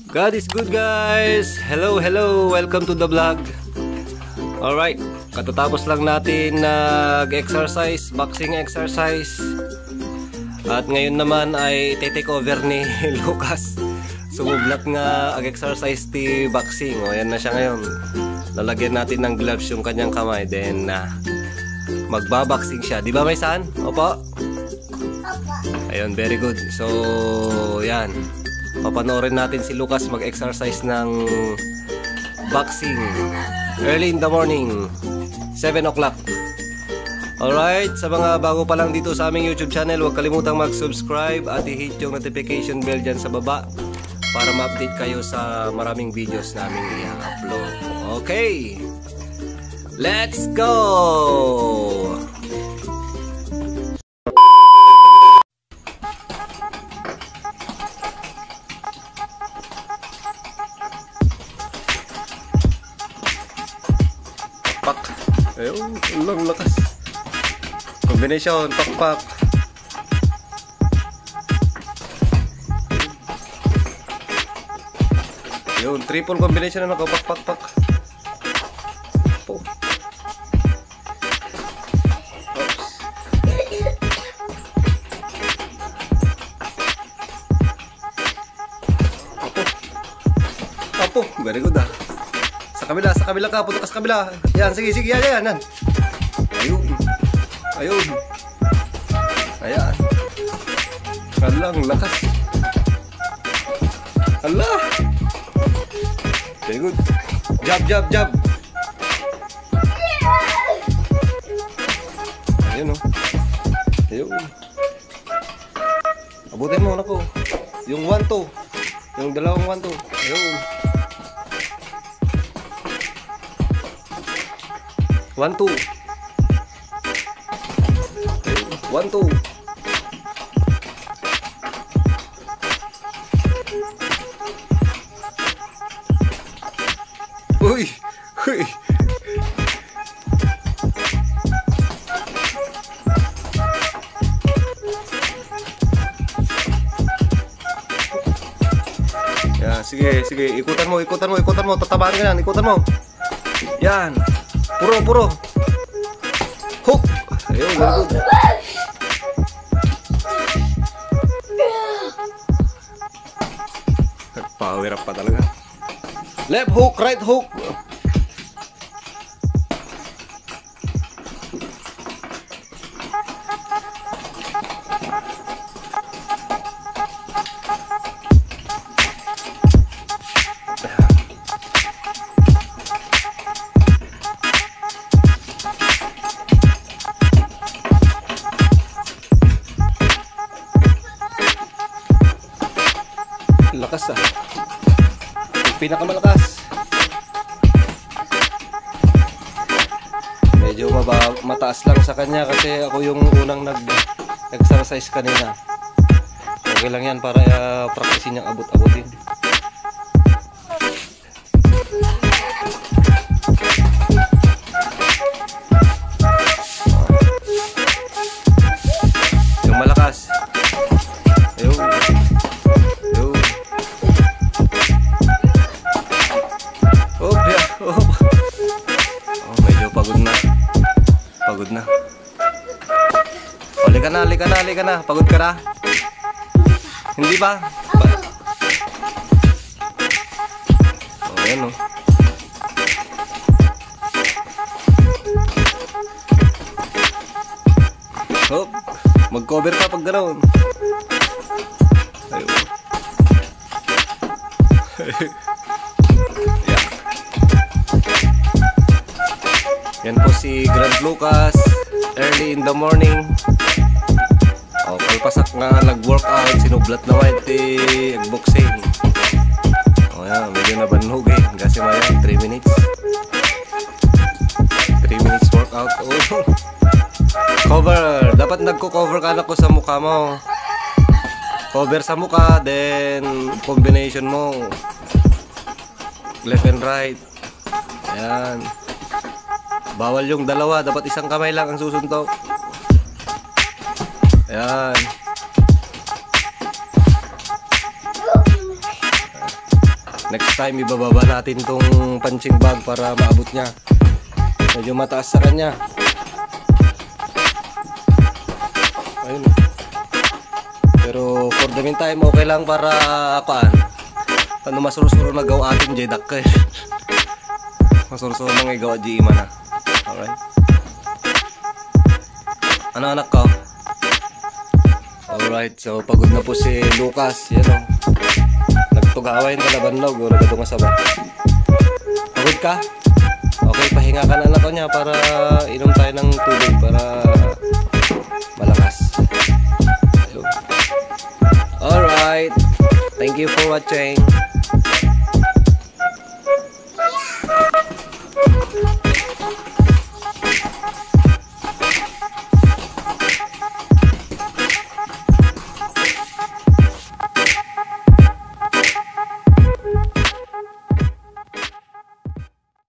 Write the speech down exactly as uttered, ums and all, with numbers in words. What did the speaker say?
God is good, guys. Hello, hello. Welcome to the vlog. Alright, katatapos lang natin nag-exercise, boxing exercise. At ngayon naman ay take over ni Lucas. Sumublat nga ag-exercise ti boxing. O yan na siya ngayon. Lalagyan natin ng gloves yung kanyang kamay. Then uh, magbaboxing siya. Di ba may saan? Opo? Ayun, very good. So, yan. Papanoorin natin si Lucas mag-exercise ng boxing early in the morning, seven o'clock. Alright, sa mga bago pa lang dito sa aming YouTube channel, huwag kalimutang mag-subscribe at i-hit yung notification bell dyan sa baba para ma-update kayo sa maraming videos namin i-upload. Okay, let's go! Pak. Ayun, ulang lakas. Combination, pak-pak. Ayun, triple combination na nako, pak-pak-pak. Po. Oops. Apo. Apo, very good ah. Sa kabila, sa kabila ka, punta ka sa kabila. Yan, sige, sige, yan, yan, yan. Ayun. Ayun. Ayan. Alang, lakas. Allah. Very good. Jab, jab, jab. Ayun, oh. Ayun. Abutin mo, nako. Yung one, two. Yung dalawang one, two. Ayun. One, two. One, two. Uy! Uy! Yan, sige, sige. Ikutan mo, ikutan mo, ikutan mo. Tatabaan ka yan, ikutan mo. Yan. Puro, puro. Hook. Ayun, very good. Power up pa talaga. Left hook, right hook. Lakas ah. Pinakamalakas. Medyo maba mataas lang sa kanya kasi ako yung unang nag-exercise kanina. Okay lang yan para uh, practicein niyang abot-abotin. Yung malakas. Ayun. Pagod na. Halika na, halika na, halika na. Pagod ka na? Hindi ba? Ba oh, ayan oh. Oh, mag-cover ka pag ganoon. Ayun. Yeah. Yan po si Grand Lucas early in the morning. O, kalpasak nga nag-workout, sinublat na white eh, boxing. O yan, medyo nabanhug eh. Kasi maya, three minutes. three minutes workout. Oh. Cover, dapat nagko-cover ka na ko sa mukha mo. Cover sa mukha, then combination mo left and right. Ayan. Bawal yung dalawa, dapat isang kamay lang ang susuntok. Ayan. Next time ibababa natin tong punching bag para maabot niya. Medyo mataas sa kanya. Ayun. Pero for the meantime okay lang para paan. Ano masurusuro na gawa ating jedak eh. Masurusuro nang igawa di ima na. Alright. Ano anak ko? Alright, so pagod na po si Lucas. Yan o. Nagtugaway na laban log. Wala ka itong asaba. Pagod ka? Okay, pahinga ka na anak ko niya para inom tayo ng tubig para malakas. Alright. Thank you for watching.